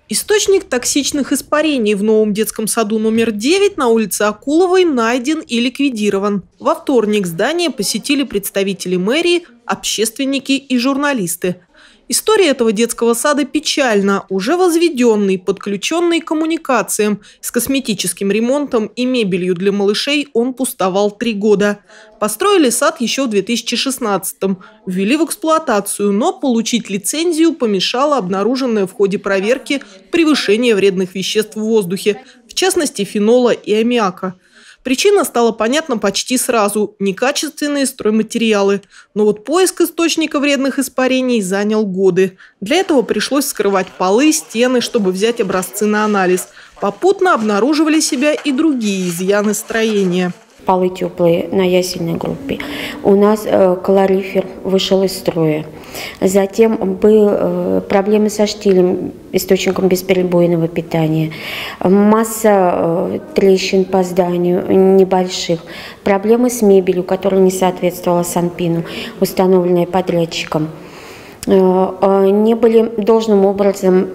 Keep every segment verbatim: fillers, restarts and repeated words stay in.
Источник токсичных испарений в новом детском саду номер девять на улице Акуловой найден и ликвидирован. Во вторник здание посетили представители мэрии, общественники и журналисты. История этого детского сада печальна. Уже возведенный, подключенный к коммуникациям, с косметическим ремонтом и мебелью для малышей, он пустовал три года. Построили сад еще в две тысячи шестнадцатом, ввели в эксплуатацию, но получить лицензию помешало обнаруженное в ходе проверки превышение вредных веществ в воздухе, в частности фенола и аммиака. Причина стала понятна почти сразу – некачественные стройматериалы. Но вот поиск источника вредных испарений занял годы. Для этого пришлось вскрывать полы, стены, чтобы взять образцы на анализ. Попутно обнаруживали себя и другие изъяны строения. Полы теплые на ясельной группе. У нас э, калорифер вышел из строя. Затем были э, проблемы со штилем, источником бесперебойного питания. Масса э, трещин по зданию небольших. Проблемы с мебелью, которая не соответствовала санпину, установленной подрядчиком. Э, э, не были должным образом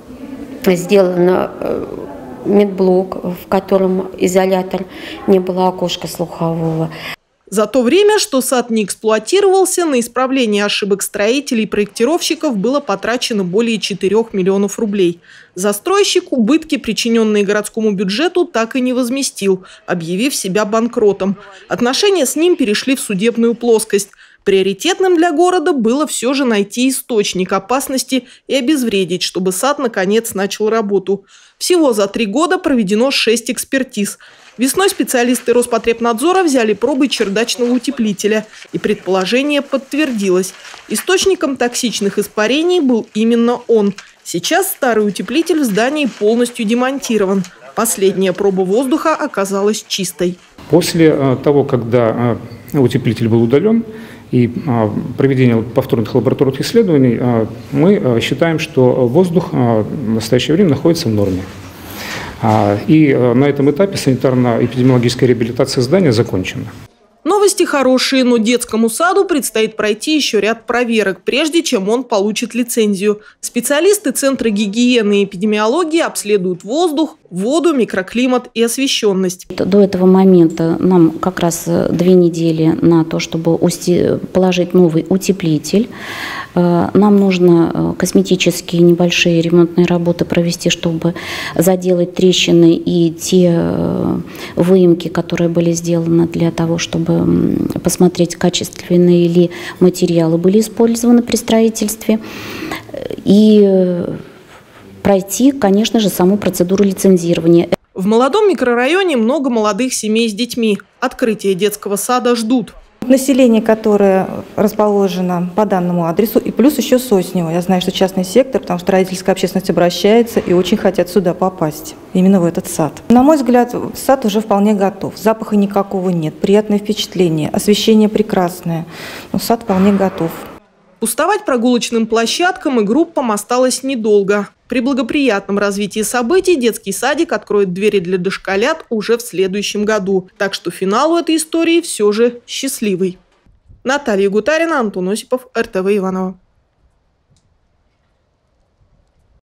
сделаны э, медблок, в котором изолятор, не было окошка слухового. За то время, что сад не эксплуатировался, на исправление ошибок строителей и проектировщиков было потрачено более четырёх миллионов рублей. Застройщик убытки, причиненные городскому бюджету, так и не возместил, объявив себя банкротом. Отношения с ним перешли в судебную плоскость. Приоритетным для города было все же найти источник опасности и обезвредить, чтобы сад наконец начал работу. Всего за три года проведено шесть экспертиз. Весной специалисты Роспотребнадзора взяли пробы чердачного утеплителя, и предположение подтвердилось. Источником токсичных испарений был именно он. Сейчас старый утеплитель в здании полностью демонтирован. Последняя проба воздуха оказалась чистой. После того, когда утеплитель был удален, и проведение повторных лабораторных исследований, мы считаем, что воздух в настоящее время находится в норме. И на этом этапе санитарно-эпидемиологическая реабилитация здания закончена. Новости хорошие, но детскому саду предстоит пройти еще ряд проверок, прежде чем он получит лицензию. Специалисты Центра гигиены и эпидемиологии обследуют воздух, воду, микроклимат и освещенность. До этого момента нам как раз две недели на то, чтобы положить новый утеплитель. Нам нужно косметические небольшие ремонтные работы провести, чтобы заделать трещины и те выемки, которые были сделаны для того, чтобы посмотреть, качественные ли материалы были использованы при строительстве. И пройти, конечно же, саму процедуру лицензирования. В молодом микрорайоне много молодых семей с детьми. Открытие детского сада ждут. Население, которое расположено по данному адресу, и плюс еще Соснево. Я знаю, что частный сектор, потому что родительская общественность обращается и очень хотят сюда попасть, именно в этот сад. На мой взгляд, сад уже вполне готов. Запаха никакого нет, приятное впечатление, освещение прекрасное. Но сад вполне готов. Пустовать прогулочным площадкам и группам осталось недолго. При благоприятном развитии событий детский садик откроет двери для дошколят уже в следующем году. Так что финал у этой истории все же счастливый. Наталья Гутарина, Антон Осипов, эр тэ вэ Иваново.